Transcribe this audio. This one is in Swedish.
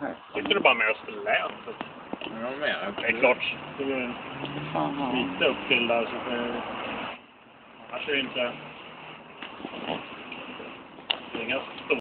Tyckte du bara med att spela lät? Ja, med. Det är klart. Det är lite upp till där. Så annars är det inte... Det är inga stora.